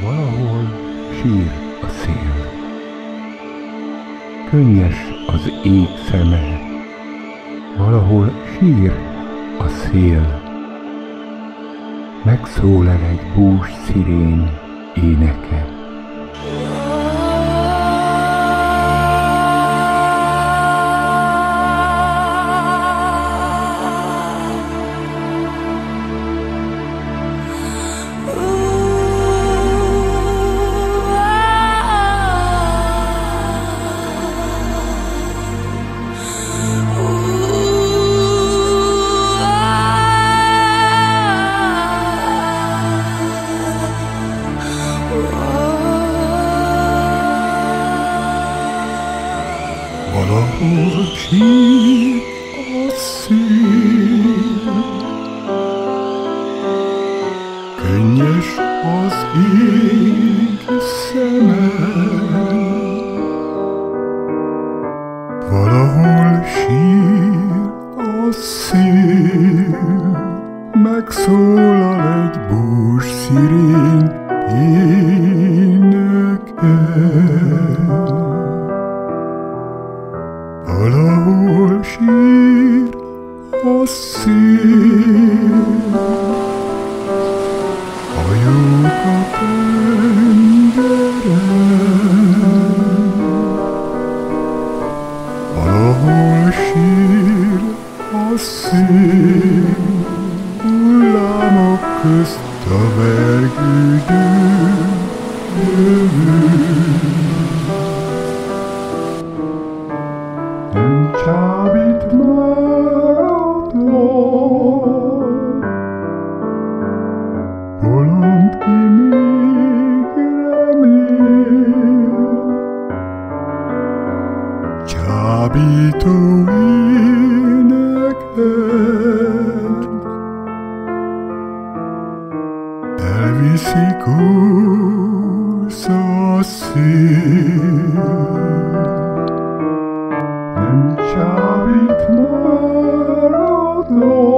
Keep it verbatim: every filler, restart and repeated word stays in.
Valahol sír a szél. Könnyes az ég szeme, valahol sír a szél. Megszólal egy bús szirén éneke. Valahol sír a szél, könnyes az ég szeme. Valahol sír a szél, megszólal egy bús szirén énekel. Valahol sír a szél, hajók a tengeren. Valahol sír a szél, hullámok közt a vergődő jövő. Nem csábít már a dal, bolond ki még remél. Csábító éneked elviszi kúsz a szél. Nem csábít már a dal,